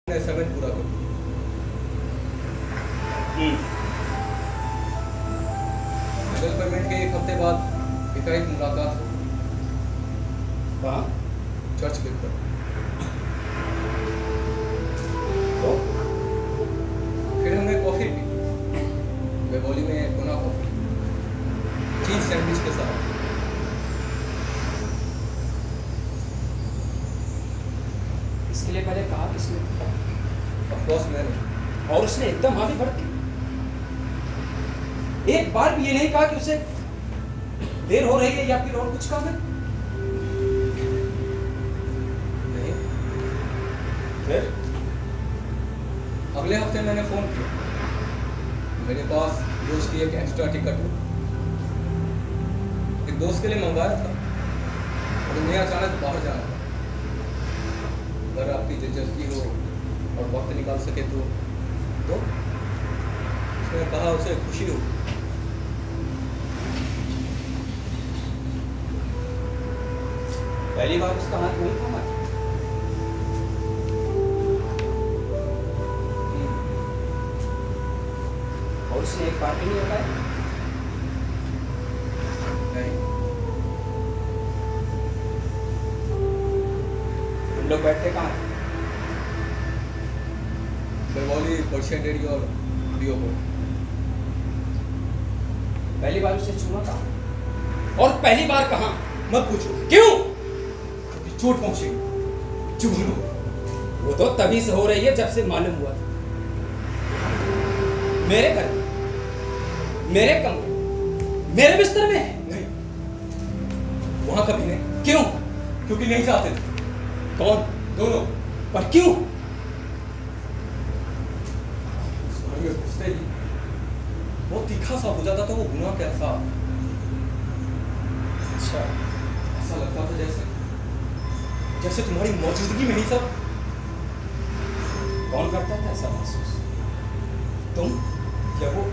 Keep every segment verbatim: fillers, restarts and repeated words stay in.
Assignment पूरा करो। Medal payment के एक हफ्ते बाद एकाएक मुलाकात हो। कहाँ? चर्च गेट पर। तो फिर हमने कॉफी पी, बेगोली में कोना कॉफी, चीज सैंडविच के साथ। इसके लिए पहले कहा किसने? ऑफ कोर्स मैंने। और उसने एकदम आगे बढ़ दी। एक बार भी ये नहीं कहा कि उसे देर हो रही है या फिर और कुछ काम है? नहीं। फिर अगले हफ्ते मैंने फोन किया, मेरे पास रोज की एक एक्स्ट्रा टिकट हो, एक दोस्त के लिए मंगवाया था और उन्हें अचानक बाहर जाना था। अगर आपकी दिलचस्पी हो और वक्त निकाल सके तो तो उसने कहा उसे खुशी हो। पहली बार उसका हाथ वही था। और उसने एक बार भी नहीं बताया? नहीं। तुम लोग बैठते कहाँ थे? बेंगोली, पर्शियन डेयरी और डियो को। पहली बार उसे छूना था और पहली बार कहाँ? मत पूछो क्यों? क्योंकि चोट पहुंची। चुभ लो। वो तो तभी से हो रही है जब से मालूम हुआ था। मेरे घर में, मेरे कमरे, मेरे बिस्तर में है। नहीं, वहां कभी नहीं। क्यों? क्योंकि नहीं चाहते थे। कौन? दोनों। पर क्यों? घुसते ही वो तीखा सा हो जाता था वो गुनाह का एहसास। अच्छा, ऐसा लगता था जैसे जैसे तुम्हारी मौजूदगी में ही सब। कौन करता था ऐसा महसूस? तुम या वो?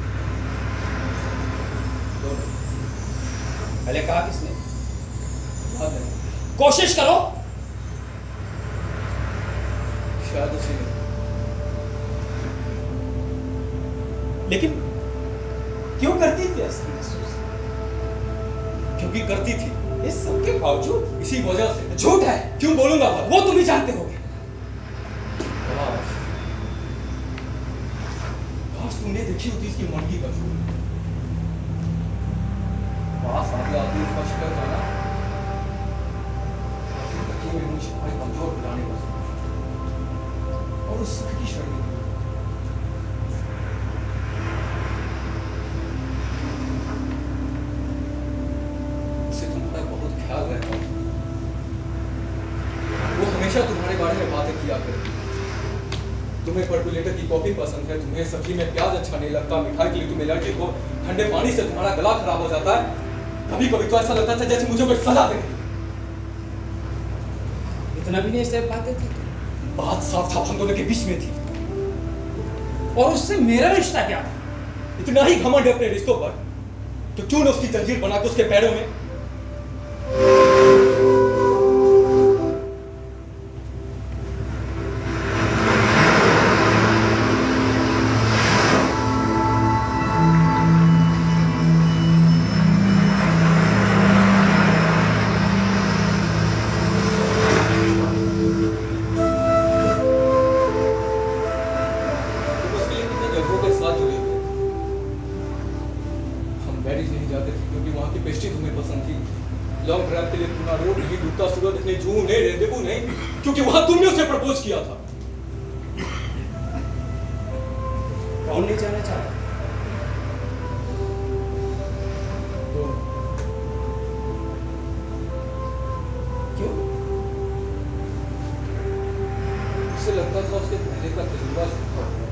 दोनों। पहले कहा किसने? याद नहीं। कोशिश करो। शायद उसी ने। लेकिन क्यों करती थी ऐसा महसूस? क्योंकि करती थी। इस सब के बावजूद? इसी वजह से। झूठ है। क्यों बोलूंगा? वो तुम ही जानते होगे। काश काश तुमने देखी होती इसकी मनकी का झूठ। पास आगे आती उसका शिकर जाना, आखिर तक ये मुझे भाई कमजोर बुलाने का सोच। और उस सुख की शर्मी उसे तुम्हारा बहुत ख्याल रहता। वो हमेशा तुम्हारे बारे में बातें किया करती। तुम्हें पर्कुलेटर की कॉफी पसंद है, तुम्हें सब्जी में प्याज अच्छा नहीं लगता, मिठाई के लिए तुम्हें एलर्जी हो, ठंडे पानी से तुम्हारा गला खराब हो जाता है। कभी कभी तो ऐसा लगता था जैसे मुझे कोई सजा दे। इतना भी नहीं सिर्फ बातें थी। बात साफ साफ हम दोनों के बीच में थी। और उससे मेरा रिश्ता क्या था? इतना ही घमंड है अपने रिश्तों पर तो क्यों न उसकी जंजीर बना के उसके पैरों में। लॉन्ग ड्राइव के लिए पूरा रोड नहीं, डूबता सूरज नहीं, जू नहीं, रेंडेवू नहीं, क्योंकि वहां तुमने उसे प्रपोज किया था। कौन नहीं जाना चाहता? तो क्यों? उसे लगता था उसके पहले का तजुर्बा झूठा था।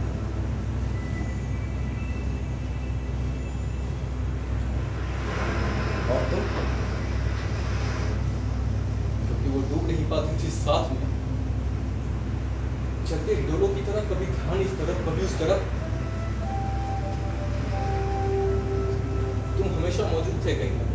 और तुम? वो डूब नहीं पाती थी साथ में, चलते हिडोलों की तरह, कभी ध्यान इस तरफ कभी उस तरफ। तुम हमेशा मौजूद थे कहीं ना।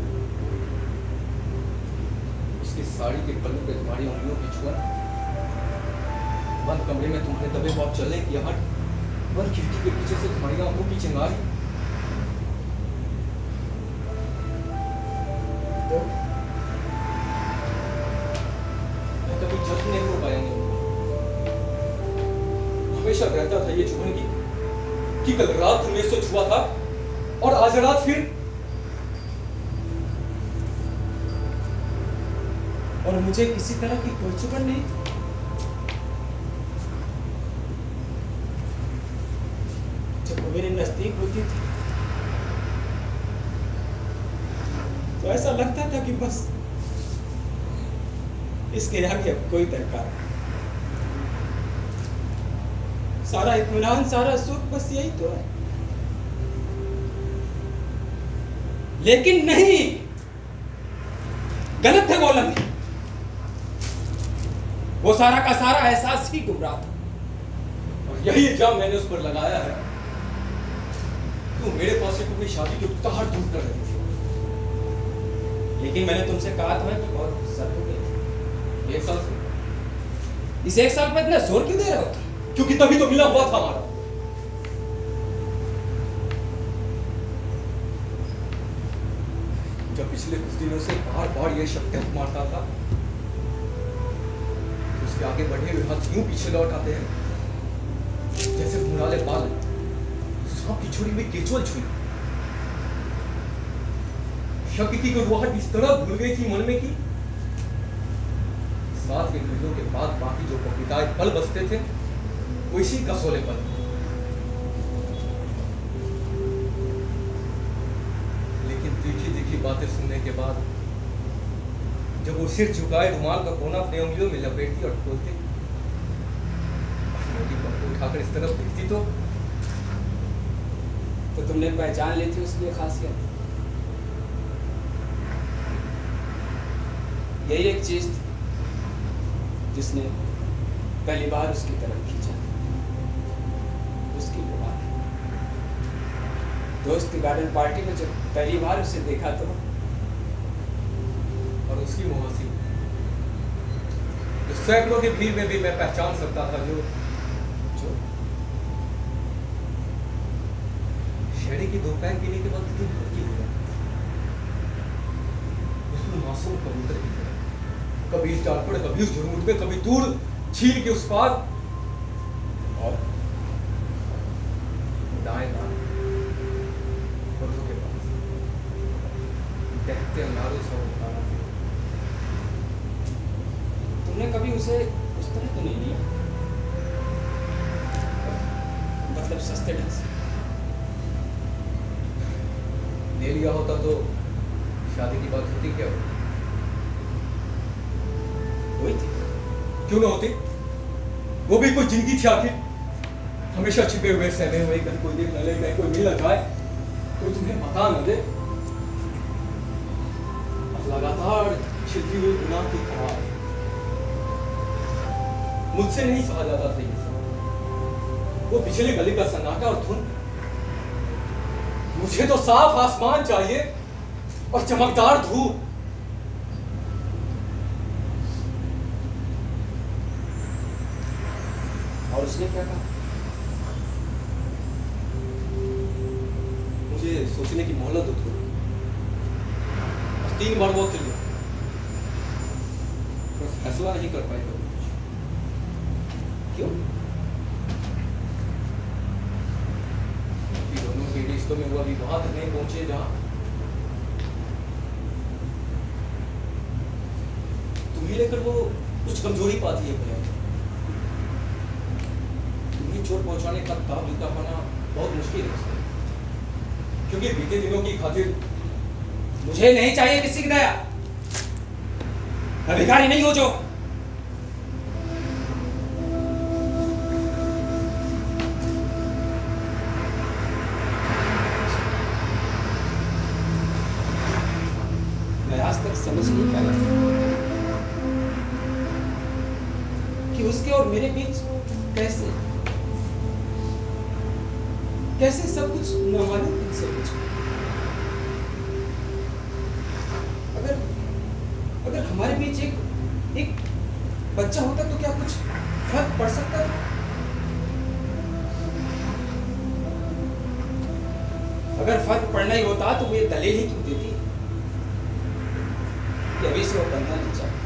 उसकी साड़ी के पल्लू पे तुम्हारी उंगलियों की छुआ, बंद कमरे में तुम्हारे दबे हुए चलने की आहट, बंद खिड़की के पीछे से तुम्हारी आंखों की चिंगारी। तो मैं कभी जज्ब नहीं हो पाया। नहीं हमेशा रहता था ये चुभन की कि कल रात तुमने इसको छुआ था और आज रात फिर। और मुझे किसी तरह की कोई चुभन नहीं थी। जब वो मेरे नजदीक होती थी तो ऐसा लगता था कि बस इसके आगे अब कोई दरकार नहीं। सारा इत्मीनान, सारा सुख बस यही तो है। लेकिन नहीं, गलत है वो लम्हे। वो सारा का सारा एहसास ही गुमराह था। और यही इल्जाम मैंने उस पर लगाया है। तू मेरे पास से अपनी शादी की उकताहट दूर कर रही थी। लेकिन मैंने तुमसे कहा तो है कि बहुत सर हो गई। एक साल से इस एक साल पर इतना जोर क्यों दे रहे हो? क्योंकि तभी तो मिला हुआ था हमारा। जब पिछले कुछ दिनों से बार बार ये शक तहत मारता था, उसके आगे बढ़े हुए हाथ यूं पीछे लौट आते हैं जैसे घुंघराले बाल सांप की छुरी में केचुअल छुई। शक की गुरुआहट इस तरह भूल गई थी मन में कि सात के महीनों के बाद बाकी जो पपीताए पल बसते थे वो इसी कसोले पर। लेकिन तीखी तीखी बातें सुनने के बाद जब वो सिर झुकाए रुमाल का कोना अपने उंगलियों में लपेटती और खोलती, मोटी पप्पू उठाकर इस तरफ देखती तो तो तुमने पहचान ली थी उसकी खासियत। यही एक चीज थी जिसने पहली बार उसकी तरफ खींचा, उसकी जुबान। दोस्त की गार्डन पार्टी में जब पहली बार उसे देखा तो, और उसकी मुहासी जो सैकड़ों की भीड़ में भी मैं पहचान सकता था, जो जो शहरी की दोपहर पीने के बाद कितनी भड़की हो जाती, बिल्कुल मासूम कबूतर की तरह, कभी इस डाल पर, कभी उस झुरमुट में, कभी दूर छील के उस पार, और दाएं दाएं पौधों के पास देखते अंगारों से उतारा। तुमने कभी उसे उस तरह तो नहीं लिया, मतलब सस्ते ढंग से ले लिया होता तो शादी की बात होती क्या? हुई थी। क्यों ना होती? वो भी कोई जिंदगी थी आखिर। हमेशा छिपे हुए सहमे हुए, कहीं कोई देख न ले, कहीं कोई मिल न जाए, कोई तुम्हें बता न दे। लगातार छिपी हुई गुनाह की खराब मुझसे नहीं सहा जाता था ये सब। वो पिछले गली का सन्नाटा और धुंध, मुझे तो साफ आसमान चाहिए और चमकदार धूप। और उसने क्या कहा? मुझे सोचने की मोहलत दो थोड़ी। तीन बार वक्त लिया, बस फैसला नहीं कर पाएगा। क्यों? दोनों के रिश्तों में वो अभी वहां तक नहीं पहुंचे जहां तुम्हें लेकर वो कुछ कमजोरी पाती है। भैया तुम्हें चोट पहुंचाने का ताब जुटा पाना बहुत मुश्किल है, क्योंकि बीते दिनों की खातिर मुझे नहीं चाहिए किसी की दया। मैं भिखारी नहीं हूं जो मैं आज तक समझ नहीं पाया कि उसके और मेरे बीच कैसे कैसे सब कुछ नामालूम से कुछ। अगर अगर हमारे बीच एक एक बच्चा होता तो क्या कुछ फर्क पड़ सकता था? अगर फर्क पड़ना ही होता तो वो ये दलील ही क्यों देती कि अभी से वो बनना नहीं चाहती।